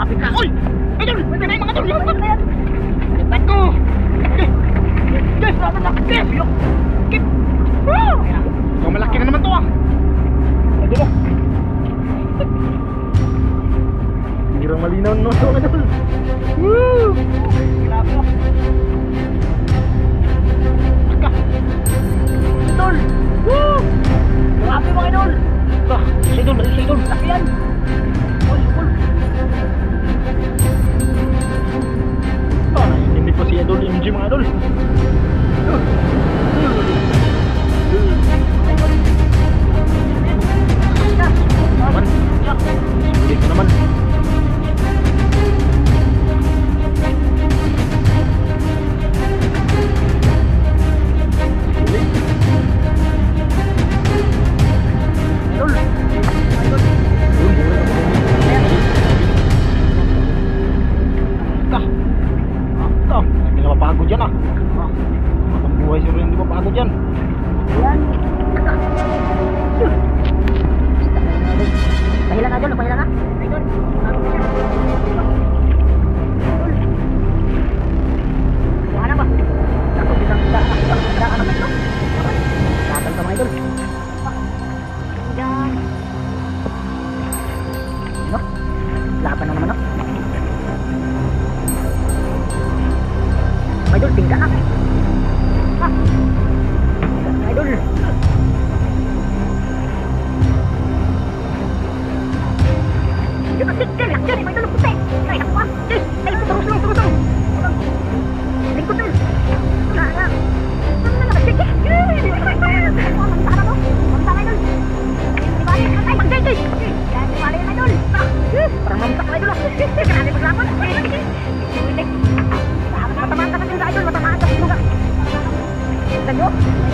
Lapit ka. Uy! Idol! Pwede na yung mga idol! Lapit ko! Yes! Lapit na! Yes! Kip! So malaki na naman to ah! Idol oh! Hirang malinaw no ito idol! Woo! Grabe oh! Laka! Idol! Woo! Grabe mga idol! Bah! Si idol! Si idol! Laki yan! Uy! Uy! Ah! Hindi pa si idol MG mga idol! Sulit na naman. Hindi na mapagod yan ah. Matang buhay sila hindi mapagod yan. Yan. Pahilang na dyan, pahilang na. Idol. Wala ba? Ako bilang daan naman ito. Laban ka mga idol. Yan. No? Laban na naman no? Idol, tingka na. Ah. Idol. Lakyan, lakyan, may dalong puti. Ay, ako ah. Ay, terus lang. Lingkod lang. Wala. Sige. Mamantara mo. Mamantara idol. Ay, magdagay. Yan, bali yan idol. Parang mamantara idol. Grabe maglaban. Matamaan ka na yung idol. Matamaan ka sa lugar. Tanyo.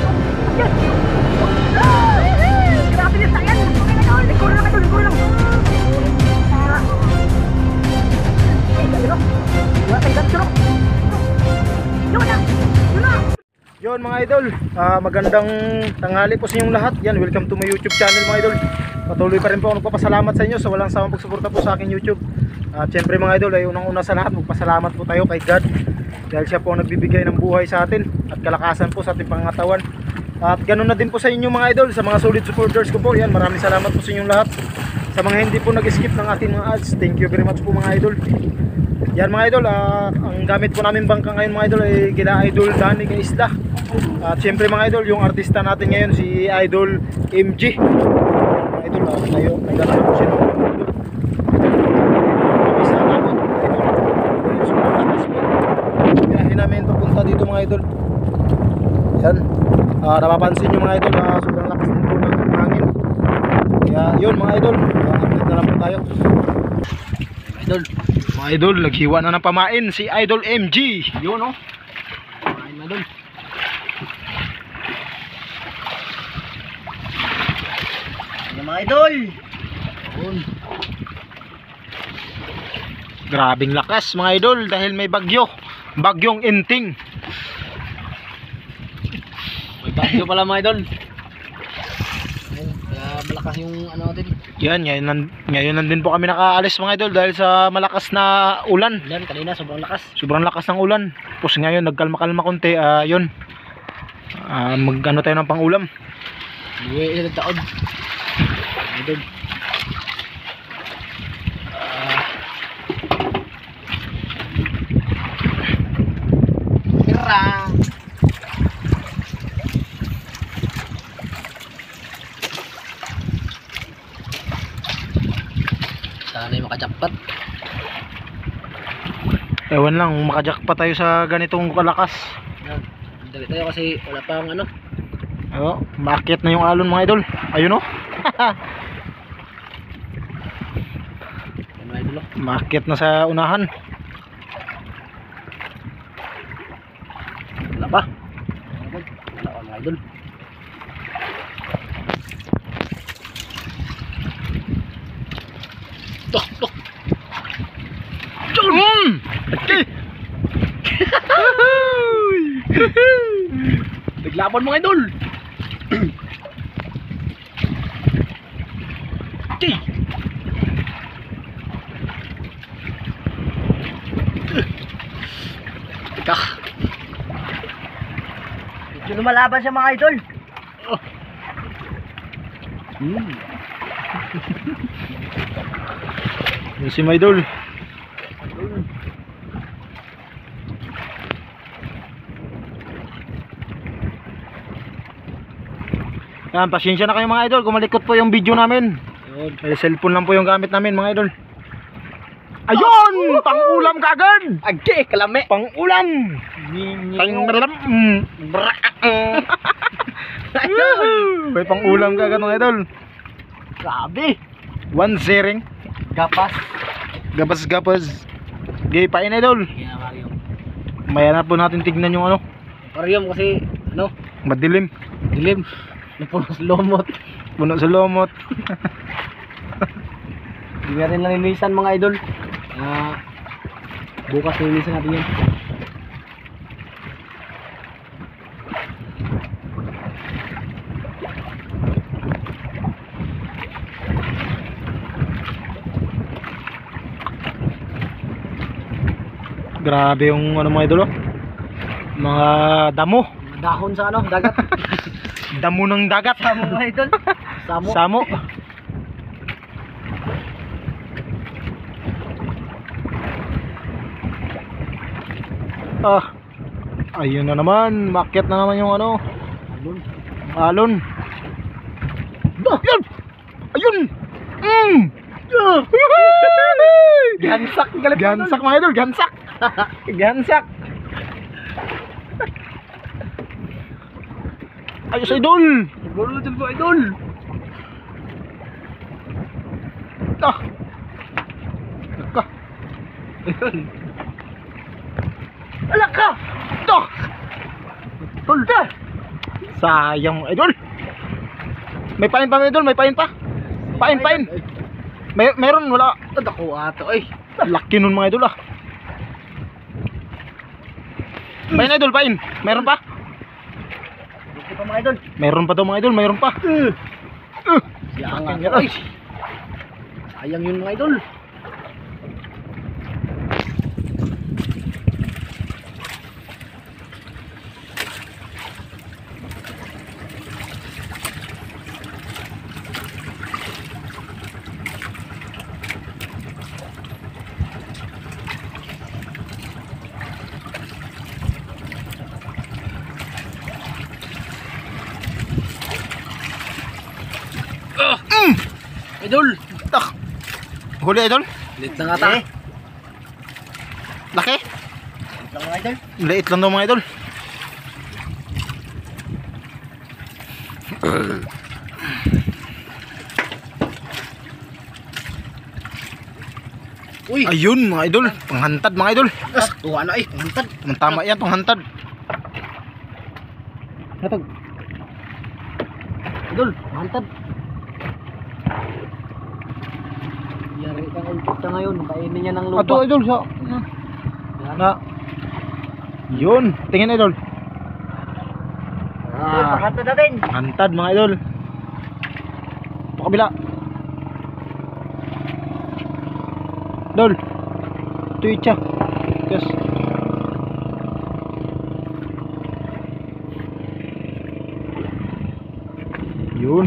Grabe yung sayan. Lingkod lang idol. Lingkod lang. Yun mga idol, magandang tanghali po sa inyong lahat. Yan, welcome to my YouTube channel mga idol. Patuloy pa rin po ako nagpapasalamat sa inyo sa walang sawang pagsuporta po sa aking YouTube. At syempre mga idol, ay unang-una sa lahat, magpasalamat po tayo kay God dahil siya po ang nagbibigay ng buhay sa atin at kalakasan po sa ating pangangatawan. At ganoon na din po sa inyo mga idol, sa mga solid supporters ko po. Yan, maraming salamat po sa inyong lahat. Sa mga hindi po nag-skip ng ating mga ads, thank you very much po mga idol. Yan mga idol, ang gamit po namin bangka ngayon mga idol ay kila Idol Danny kay Isla. At syempre mga idol, yung artista natin ngayon si Idol MG. Mga idol, tayo, nagdala po siya ng isa namin. Biyahin namin papunta dito mga idol. Yan, napapansin nyo mga idol, sobrang lakas din po ng hangin. Kaya yun mga idol, update na lang po tayo. Idol, mga idol, naghiwa na ng pamain si Idol MG. Yun o, pamain na doon. Yan mga idol. Yun. Grabing lakas mga idol dahil may bagyo. Bagyong Inting. May bagyo pala mga idol. Malakas yung ano natin. Yan, ngayon nandun po kami nakaalis mga idol dahil sa malakas na ulan. Yan, kanina sobrang lakas. Sobrang lakas ng ulan. Tapos ngayon nagkalma-kalma konti. Yun. Mag-ano tayo ng pang-ulam. Buwi ilang taon. Idol. Tira. Sana yung makajakpat. Ewan lang, makajakpat tayo sa ganitong kalakas. Dali tayo kasi wala pang ano. Oo, maakyat na yung alon mga idol. Ayun o. Maakyat na sa unahan. Wala pa. Wala pa mga idol. Tok. Naglaban mga idol. lumalaban siya mga idol. Yun si my idol. Yan, pasensya na kayo mga idol, kumalikot po yung video namin. May cellphone lang po yung gamit namin mga idol. Ayun! Pang-ulam kagad! Agi, kalame. Pang-ulam! Pang-ulam! May pang-ulam kagad mga idol. Grabe. One zering. Gapas. Gapas-gapas. Gay pain idol. Yeah, Mario. Maya na po natin tignan yung ano. Mario kasi, ano, Madilim. dilim. Napuno sa lumot. Puno sa lumot. Hindi na rin nalinisan mga idol. Bukas nalinisan natin yan. Grabe yung ano mga idol oh. Mga damo. Dahon sa ano, dagat. Damo ng dagat. Samo mga idol. Samo. Samo. Ah. Ayun na naman, makyat na naman yung ano. Alon. Alon. Ayun. Ayun. Gansak, galit mga Gansak mga idol, gansak. Gansak. Ayos idol. Siguro dyan po idol. Ah. Naka. Ayun. Alak ka! Ito. Tulda! Sayang idol. May pain pa mga idol, may pain pa. Pain. Meron wala. Ako ato ay. Laki nun mga idol ah. Pain idol, pain. Meron pa? Dito pa mga idol. Meron pa daw mga idol, meron pa. Sayang Akin ato yan, ay. Sayang yun mga idol. Idol! Tak. Huli idol? Lit na nga ta. Laki? Lit lang mga idol. Liit lang daw mga idol. Uy! Ayun mga idol, panghantad mga idol. Tuwa na ay, pangantad. Tama yan, panghantad. Hatag. Idol, pangantad. Yari kang ulpot ka ngayon, kainin niya ng lupa. Ato idol sa Yan. na. Yun, tingin idol. Pangantad natin. Hantad mga idol. Pakabila. Dol. Tuicha. Yes. Yun.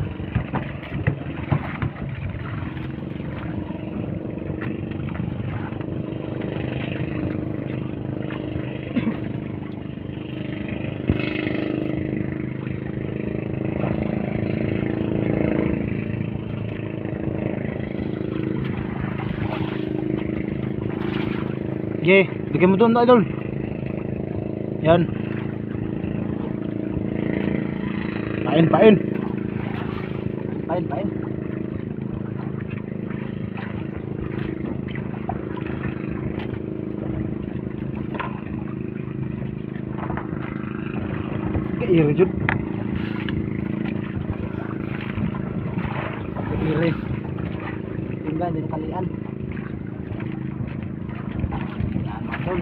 Sige, bigyan mo doon idol. Yan. Pain. Pain. Kairi jud. Iri. Tinggal di kalian. Yan, matol.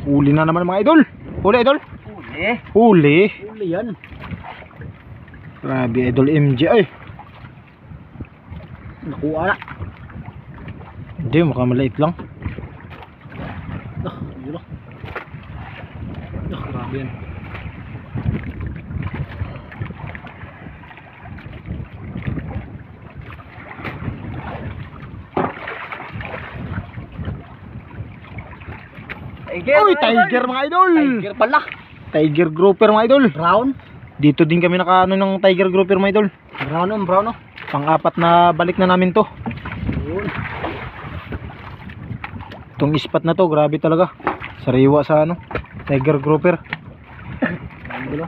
Huli na naman mga idol. Huli idol. Huli. Huli. Huli yan. Grabe idol MJ ay. Nakuha na. Hindi, mukhang maliit lang. Yun lang. Grabe yan. Uy, tiger mga idol. Tiger pala. Tiger grouper mga idol. Brown. Dito din kami nakaano ng tiger grouper mga idol. Brown. Pang-apat na balik na namin to. Yun. Itong ispat na to, grabe talaga. Sariwa sa ano, tiger grouper. Ang gulo.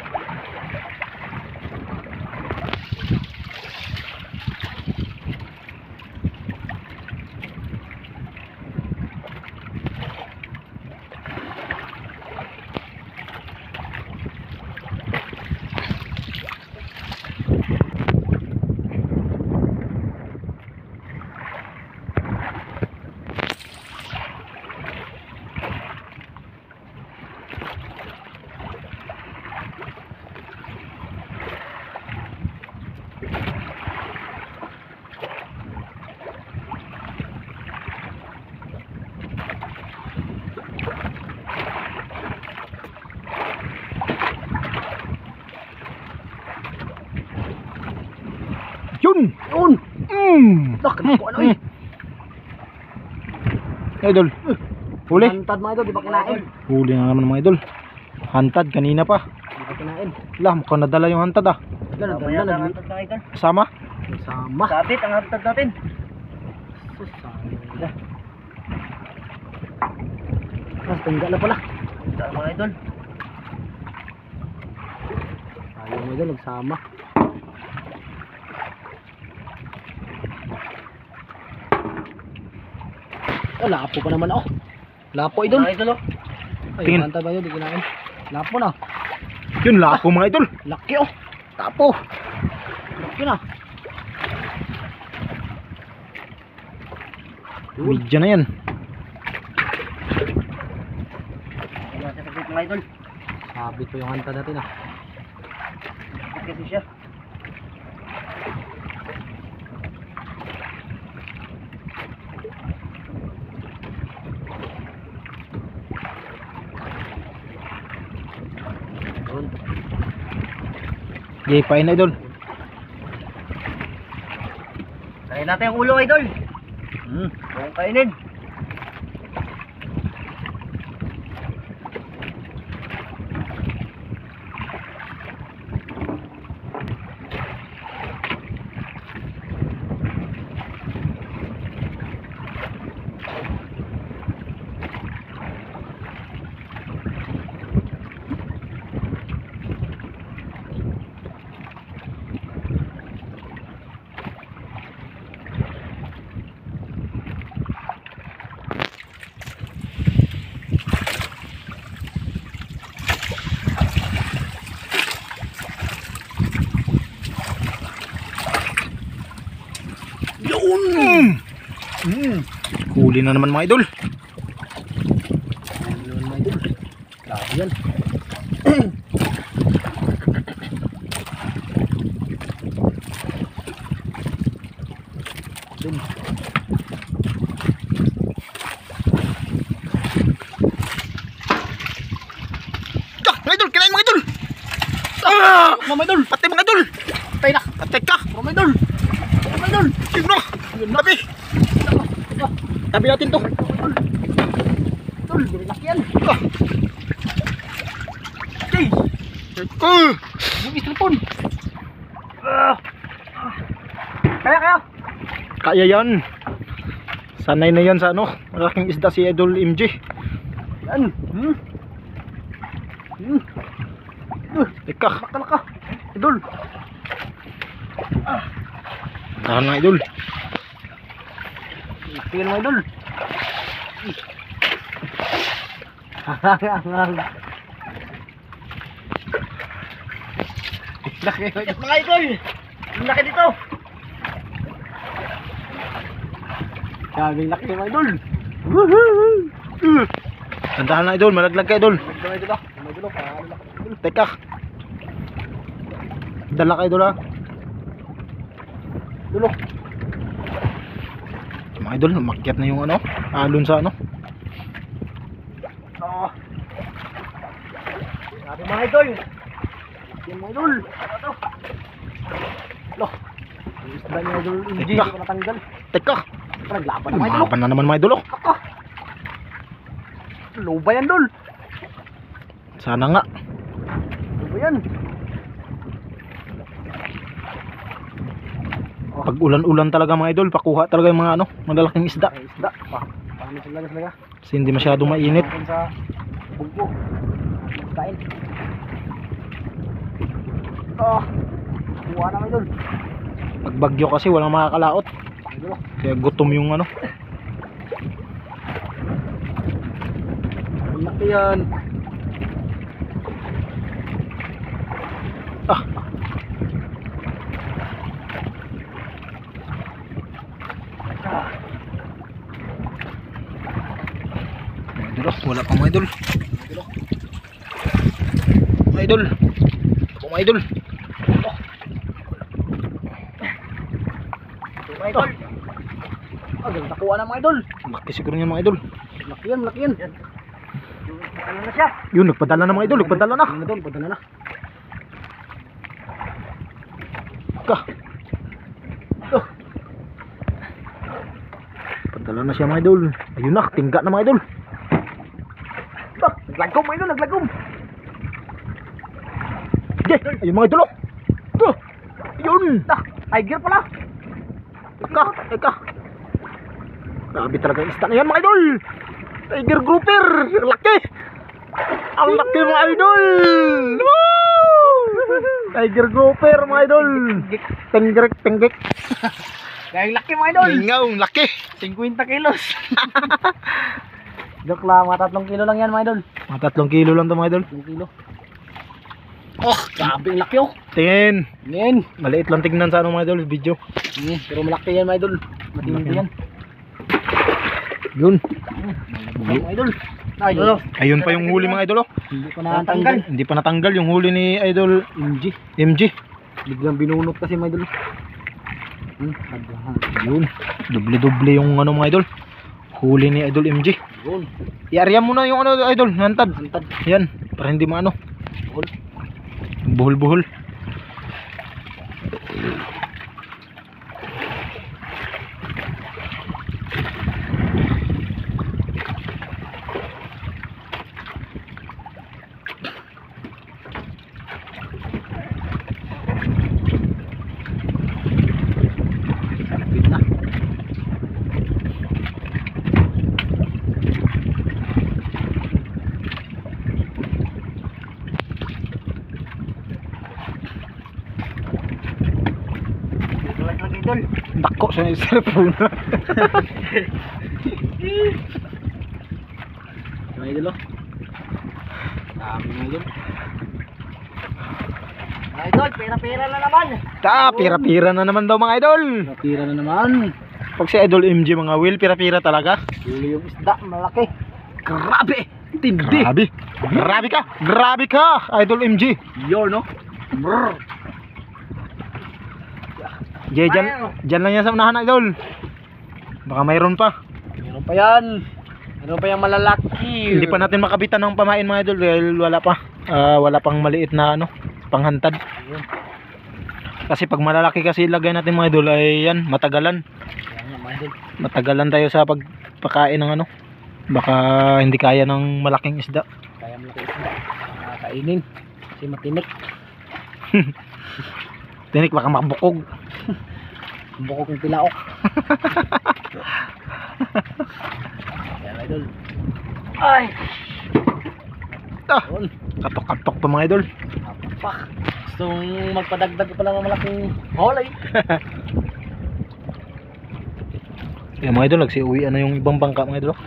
Yun! Yun. Naku, ano eh. Idol. Huli. Hantad mga idol, di ba kinain? Huli na naman mga idol. Hantad kanina pa. Di ba kinain? Lah, mukhang nadala yung hantad ah. Ganun, Hantad na idol. Kasama? Sama. Sabit ang hantad natin. Susana. Mas tanggal na pala. Sa mga idol. Ayaw mo idol, nagsama. Oh, lapo pa naman ako. Lapo idol. Mga idol oh. Ay, Tingin. hantad ba yun? Di kinain. Lapo na. Yun, lako mga idol. Laki oh. Tapo. Laki na. Medya na yan. Ayan sa sabit mga idol. Sabit po yung hantad natin ah. Sabit kasi siya. Yun. Okay, pain na idol. Kain natin yung ulo idol. Huwag kainin. Huli na naman mga idol. Yun mga idol. Grabe yan. Dun. Ah, mga idol, kinain mga idol. Ah, mga idol, patay mga idol. Patay na. Patay ka. Mga idol. Mga idol. Yun na. Tabi. Tabi natin to. Idol, bilaki yan. Ah. Okay. Ah. Yung cellphone. Kaya. Kaya yan. Sanay na yan sa ano, malaking isda si Idol MJ. Yan. Teka, Laka. Idol. tahan na Idol. Tingnan mo idol. Laki Yes, mga idol. Ang laki dito. Sabi laki mga idol. Tandahan na idol, malaglag ka idol. Mga idol ah. Mga idol, paano na idol. Teka. Dala ka idol ha. Dulo. Mga idol, makyat na yung ano, alon sa ano. Ah. Sabi mga idol. Yan mga idol. Ano to? Loh. Yung isda niya idol, hindi Teka. ko natanggal. Teka. Naglaban na mga idol. Umaban na naman mga idol. Luba yan dol. Sana nga. Luba yan. Pag ulan-ulan talaga mga idol, pakuha talaga yung mga ano, malalaking isda. Ay, isda. Paano sila talaga? Kasi hindi masyado mainit. Akin sa bugbo. Kain. Oh. Kuha na mga idol. Pag bagyo kasi walang makakalaot. Idol. Kaya gutom yung ano. Ang laki yan. Ah. Mga idol, wala pa mga idol. Mga idol. Ako mga idol. Mga idol. Ah, ganda kuha na mga idol. Laki siguro niya mga idol. Laki yan, laki yan. Ano na siya? Yun, nagpadala na mga idol, nagpadala na. Ano doon, padala na. Ka. Oh. Padala na siya mga idol. Ayun na, tingga na mga idol. Ah, naglagom mga idol, naglagom. Okay, ayun mga idol. Oh. Yun. Ah, tiger pala. Teka, teka. Grabe talaga yung isda na yan mga idol. Tiger grouper. Ang laki. Ang laki mga idol. Woo! Tiger grouper mga idol. Tengrek, tengrek. Kaya laki mga idol. Ingaw, laki. 50 kilos. Joke lang, mga 3 kilo lang yan mga idol. Mga 3 kilo lang to mga idol. 3 kilo. Oh, grabe ang laki oh. Tingin. Yan. Maliit lang tignan sa ano mga idol, video. Pero malaki yan mga idol. Matindi yan. Yun. Mga idol. Idol. Ayun pa yung huli mga idol. Oh. Hindi ko natanggal. Hindi pa natanggal yung huli ni idol MG. MG. Biglang binunot kasi mga idol. Yun. Doble-doble yung ano mga idol. Huli ni idol MG. Yun. I-area mo na yung ano idol, nantad. Antad. Yan, para hindi maano. Buhol. Buhol-buhol. Sapit na. Idol. Dako sa cellphone. Mga idol oh. Dami mga idol. Mga idol, pera-pera na naman. Pira-pira na naman daw mga idol. Pera na naman. Pag si idol MG mga will, pira-pira talaga. Huli yung isda, malaki. Grabe! Tindi! Grabe. Grabe ka. Grabe ka, idol MG. Yun no? Brrr. Jay, dyan lang yan sa unahan idol. Baka mayroon pa. Meron pa yan. Meron pa yung malalaki. Hindi pa natin makabitan ng pamain mga idol dahil wala pa. Wala pang maliit na ano, panghantad. Kasi pag malalaki kasi ilagay natin mga idol ay yan, matagalan. Yan nga mga idol. Matagalan tayo sa pagpakain ng ano. Baka hindi kaya ng malaking isda. Kaya malaki isda. Kainin. Kasi matinik. Tinik baka makabukog. Bukog ng tilaok. Yan idol. Ay! Yun. Katok-katok pa mga idol. Pak! Gustong magpadagdag pa lang ng malaking holay. Yan mga idol, nagsiuwi na yung ibang bangka mga idol.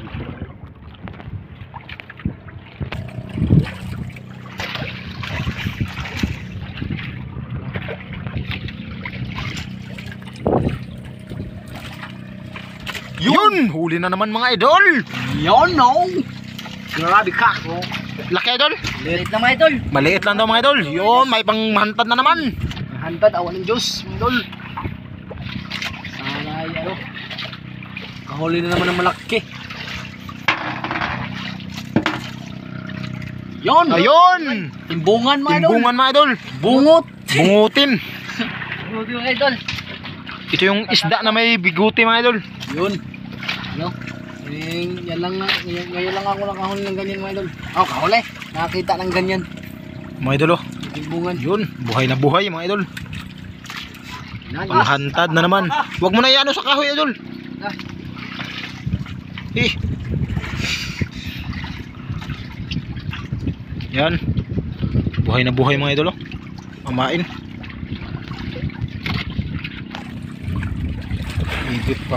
Yun! Huli na naman mga idol! Yun no! Grabe ka. Laki idol. Liit na mga idol. Maliit lang daw mga idol. Yun, may panghantad na naman. Hantad, awan ng Diyos, mga idol. Sana ay ano. Kahuli na naman ng malaki. Yon. Ayun. Timbungan mga idol. Timbungan mga idol. Bungot. Bungutin. Grabe mga idol. Ito yung isda na may biguti mga idol. Yun. Ano? Yan lang nga. Ngayon lang ako nakahuli ng ganyan mga idol. Oh, kahuli. Nakakita ng ganyan. Mga idol oh. Timbungan. Yun, buhay na buhay mga idol. Nice. Panghantad na naman. Huwag mo na iano sa kahoy idol. Ah. Yan. Buhay na buhay mga idol oh. Mamain. Higit pa.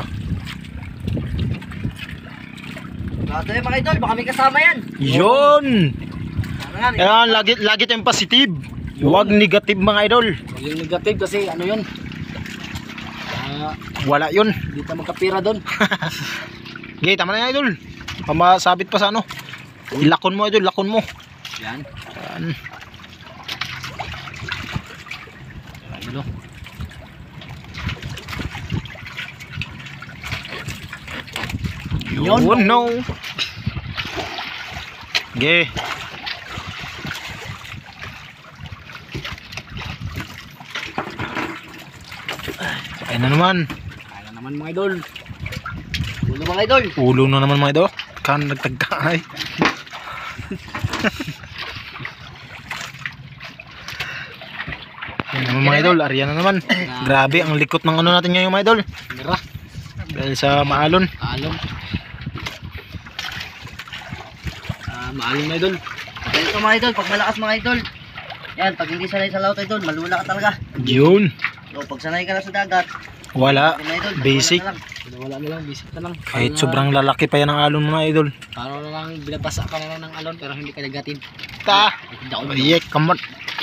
Grabe mga idol, baka may kasama yan. Yun. Ano nga, Ayan, lagi tayong positive. Huwag negative mga idol. Yung negative kasi ano yun. Wala yun. Hindi ka magkapira doon. Okay, tama na yan idol. Mamasabit pa sa ano. Ilakon mo idol, lakon mo. Yan. Yan. Ano? Yun, no. Okay. Ayun na naman. Kaya naman mga idol. ulo mga idol. Ulo na naman mga idol. Kan nagtagkaay. Yan naman mga idol, Ariyan na naman. Grabe ang likot ng ano natin ngayon mga idol. Mira. Dahil sa maalon. Alon. Maalon mga idol. Ito mga idol, pag malakas mga idol. Yan, pag hindi sanay sa laut idol, malula ka talaga. Yun. So, pag sanay ka na sa dagat, Wala. mga idol, Basic. wala na lang. Wala na lang. Basic na lang. Kahit sobrang lalaki pa yan ang alon mo mga idol. Parang na lang binabasa ka na lang ng alon pero hindi ka nagatin. Ta. Hindi ako Ayek, kamot.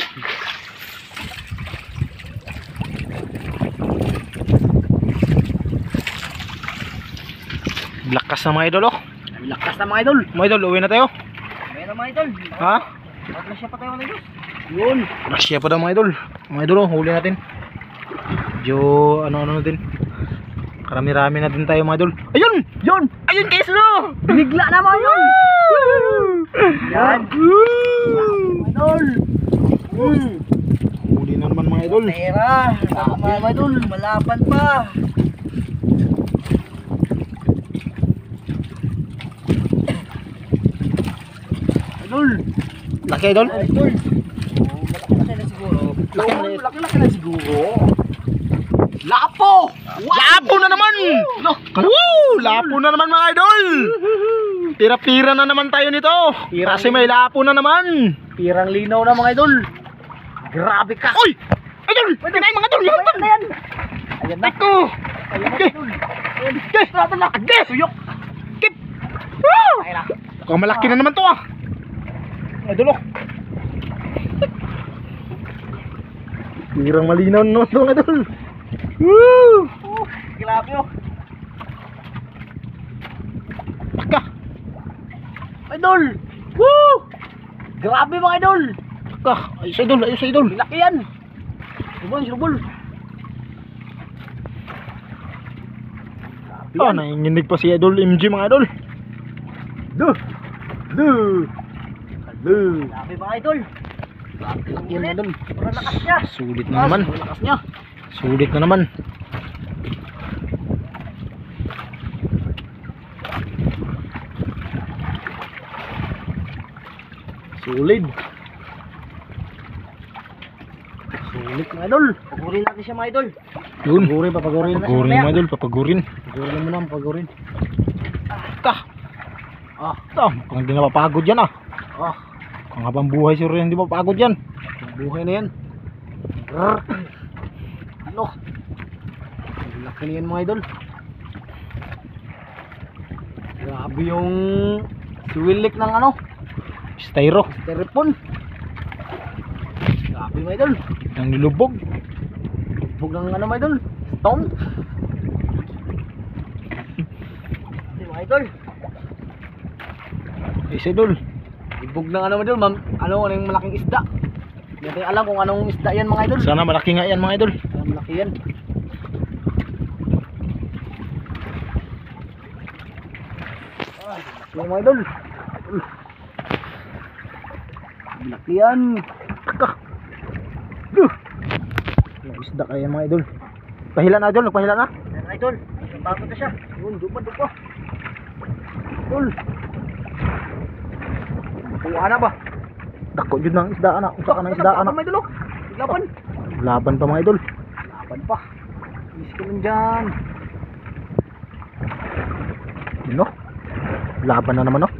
Lakas na mga idol oh. lakas na mga idol. Mga idol, uwi na tayo. Ayan na mga idol. Ha? At na siya pa tayo mga idol. Yun. Rasya pa daw mga idol. Mga idol oh, huli natin. Medyo ano din. Karami-rami na din tayo mga idol. Ayun! Yun. Ayun guys no! Binigla naman yun. Yan. Idol. Huli na naman mga idol. Pera. Sabi mga idol, malaban pa. Idol. Laki idol. Idol. Malaki na siguro. Laki na siguro. Lapo. Lapo na naman! Woo! Lapo na naman mga idol! Pira-pira na naman tayo nito. Kasi may lapo na naman. Pirang linaw na mga idol. Grabe ka. Uy! Idol! Pwede na yung mga idol! Ayan na yan. Ayan na. Ito! Ayan na Okay. idol. Okay. Grabe na. Okay. Tuyok. Kip! Woo! Ayan na. Mukhang malaki na naman to ah. Idol oh. Pirang malinaw naman to mga idol. Woo! Grabe oh. Baka! Idol. Woo! Grabe mga idol. Baka! Ayos idol! Ayos idol! Laki yan. Subol. Ah, nanginginig pa si idol MG mga idol. Duh! Grabe mga idol. Yan na idol. Sobrang lakas niya. Sulit na naman. Lakas niya. Sulit na naman. Sulit. Sulit mga idol. Pagurin natin siya mga idol. Yun. Papagurin. Papagurin mga idol. Papagurin. Papagurin mo na, papagurin. Ka! Ah, Kung hindi napapagod yan ah. ah. Kung habang buhay sure hindi mapapagod yan. Buhay na yan. Grrr. Ano? Laki na yan mga idol. Grabe yung siwilik ng ano, Styro. styrofoam. Grabe mga idol. Ang nilubog. Bug ng ano mga idol, stone. Hindi mga idol. Is idol. Ibog ng ano idol, anong malaking isda. Hindi natin alam kung anong isda yan mga idol. Sana malaki nga yan mga idol. Malaki yan. Yan mga idol. Malaki yan. Yung isda kaya mga idol. Pahila na idol, nagpahila na. Yan idol. Bago na siya. Yun, dupa. Idol. Kuha na ba? Dako jud ng isda ana. Usa ka ng isda ana. Mga idol. Laban. Laban pa mga idol. Laban pa. Miss ko lang dyan. Yun no. Laban na naman no.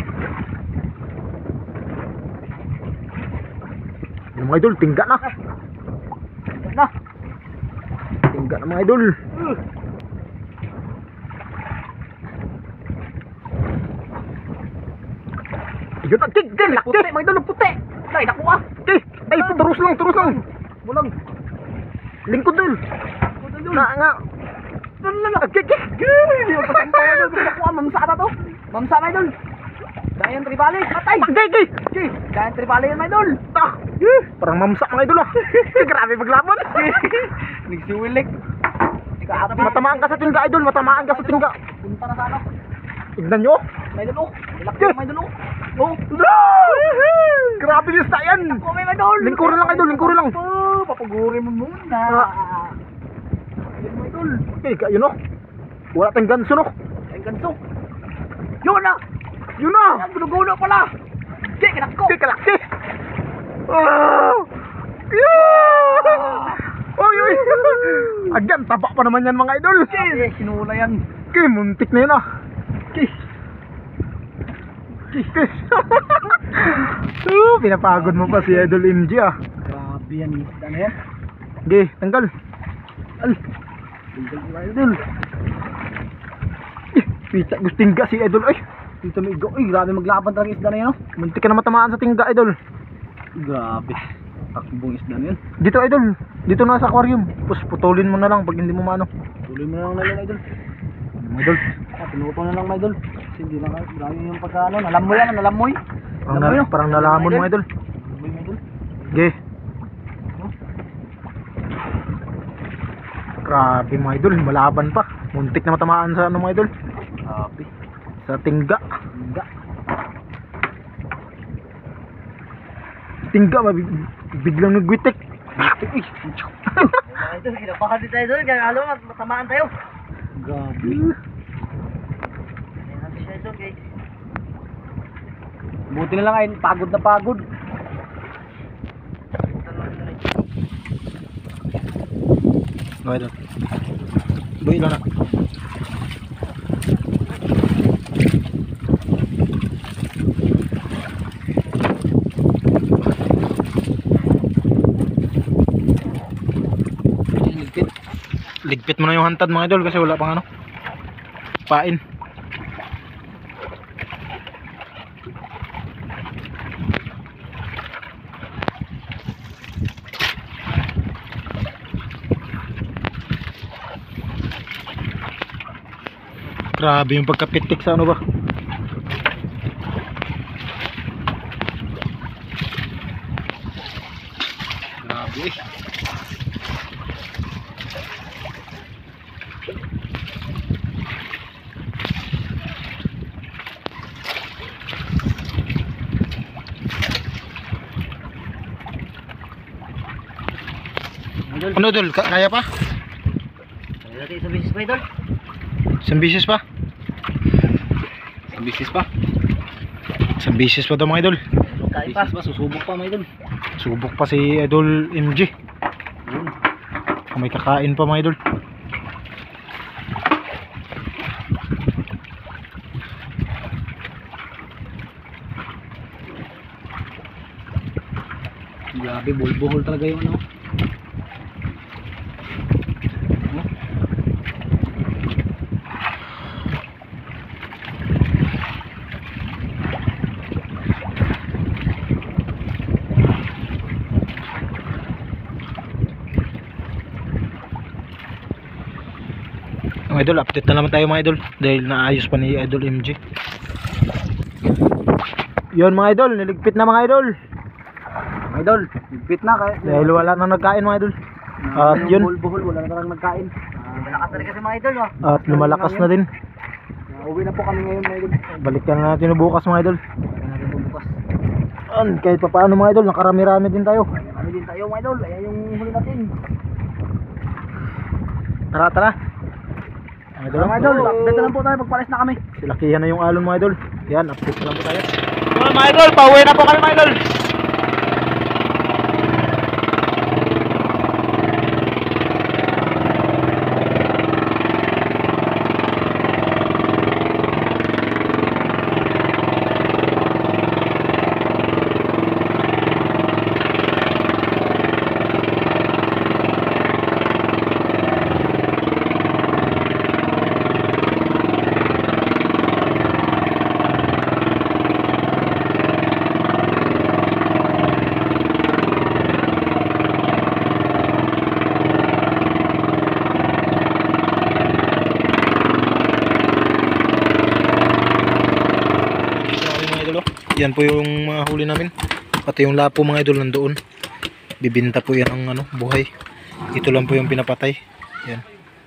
Yung mga idol, tingga na. Na. Tingga na mga idol. Yun ang tig, laki. Puti, mga idol, puti. Ay, nakuha. Ay, turus lang. Bulang. Lingkod dul. Nga. Hindi mo pasampay idol. Nakuha, mamsa na to. Mamsa na idol. Giant tribali. Patay. Giant tribali yan mga idol. Parang mamsak mga idol ah. Grabe maglaban. Nagsiwilik. Matamaan ka sa tingga idol, matamaan ka sa tingga. Punta na sana. Tignan nyo. Mga idol, Laki mga idol. Grabe yung isda yan. Nakuha mga idol. Lingkuran lang idol, lingkuran lang. Papaguri mo muna. Yan mga idol. Yun no. Wala tayong ganso no. Ay, ganso. Yun na. Yun na. Ang gulo pala. Kinakko. Kalaki. Oh. Oy. Agyan, taba pa naman yan mga idol. Sinula yan. Muntik na yun ah. Pinapagod mo pa si Idol MG ah. Grabe yan. Isda na yan. Okay, tanggal. Tinggal mga idol. Pita gustingga si Idol. Ay, Dito may go. Uy, grabe maglaban talaga isda na yan. Oh. muntik ka na matamaan sa tingga Idol. Grabe. Takbong isda na yan. Dito Idol, dito na sa aquarium. Tapos putulin mo na lang pag hindi mo maano. Tuloy mo na lang nalang idol. Idol, Pinuto na lang mga idol. Kasi hindi na grabe yung pagkaano. Nalamoy yan, nalamoy. parang nalamon mga Idol. Nalamoy mga idol. Okay. Grabe mga Idol, malaban pa. Muntik na matamaan sa ano mga Idol. Grabe. Sa tingga. Tingga, biglang nagwitik. Uy, Mga idol, kinabahan din tayo idol. Kaya alam mo, matamaan tayo. grabe. Yan natin siya idol guys. Buti na lang ay pagod na pagod. No Idol. Buhay lang na. Ligpit mo na yung hantad mga idol kasi wala pang ano pain. Grabe yung pagkapitik sa ano ba. Grabe. Ano dol? Kaya pa? Kaya natin isang beses pa idol. Isang bisis pa? Business pa. Isang bisis pa daw mga idol. Kaya pa. Business pa, susubok pa mga idol. Subok pa si Idol MG. Yun. May kakain pa mga idol. Grabe, buhol talaga yung ano. Mga idol, update na naman tayo mga idol dahil naayos pa ni Idol MG. Yun mga idol, niligpit na mga idol. Mga idol, bit na kaya. Dahil wala nang nagkain mga idol. At yun, Buhol-buhol, wala na talagang nagkain. Malakas na rin kasi mga idol, oh. at lumalakas na din. Uwi na po kami ngayon mga idol. Balikan na natin bukas mga idol. Balikan natin po bukas. Kahit pa paano mga idol, nakarami-rami din tayo. Kami din tayo mga idol, ayan yung huli natin. Tara, tara. Mga idol, Mga idol, update na lang po tayo, magpalis na kami. silakihan na yung alon mga idol. Yan, update na lang po tayo. Mga idol, pauwi na po kami mga idol. Yan po yung mga huli namin. Pati yung lapo mga idol nandoon. Bibinta po yan ang ano, buhay. Ito lang po yung pinapatay. Yan.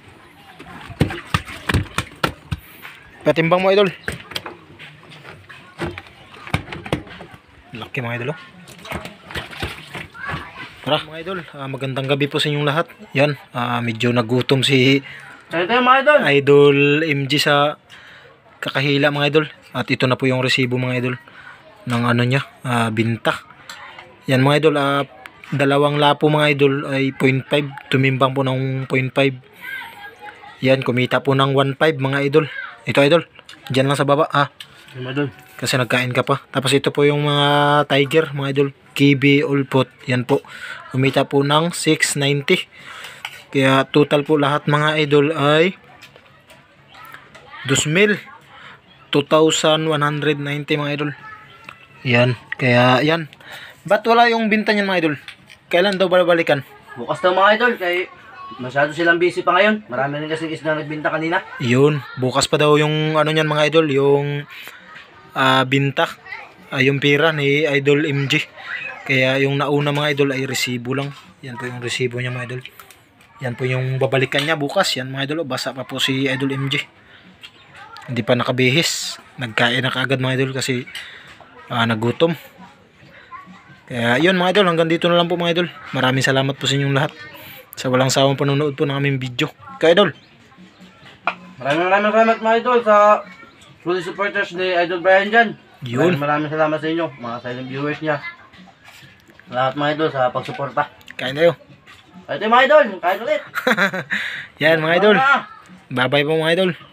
Patimbang mga idol. Laki mga idol. Oh. Tara mga idol, magandang gabi po sa inyong lahat. Yan, medyo nagutom si Ito yung mga idol. Idol MG sa kakahila mga idol. At ito na po yung resibo mga idol ng ano niya, binta. Yan mga idol, dalawang lapo mga idol ay 0.5, tumimbang po ng 0.5. Yan, kumita po ng 1.5 mga idol. Ito idol, dyan lang sa baba Mga idol. kasi nagkain ka pa. Tapos ito po yung mga tiger mga idol, kibi, ulpot. Yan po, kumita po ng 690. Kaya total po lahat mga idol ay 2,190 mga idol. Yan, kaya yan. Ba't wala yung binta niyan mga idol? Kailan daw babalikan? Bukas daw mga idol, kaya masyado silang busy pa ngayon. Marami rin kasi isda nagbinta kanina. Yun, bukas pa daw yung ano niyan mga idol, yung binta, yung pira ni Idol MG. Kaya yung nauna mga idol ay resibo lang. Yan po yung resibo niya mga idol. Yan po yung babalikan niya bukas. Yan mga idol, basa pa po si Idol MG. Hindi pa nakabihis. Nagkain na kaagad mga idol kasi nagutom. Kaya yun mga idol, hanggang dito na lang po mga idol. Maraming salamat po sa inyong lahat sa walang sawang panonood po ng aming video. Kaya idol, Maraming salamat mga idol sa fully supporters ni Idol Brian dyan. yun. Maraming salamat sa inyo, mga silent viewers niya. Salamat mga idol sa pagsuporta. Kain tayo. Ito yung mga idol, kain ulit. Yan mga idol. Bye. Bye bye po mga idol.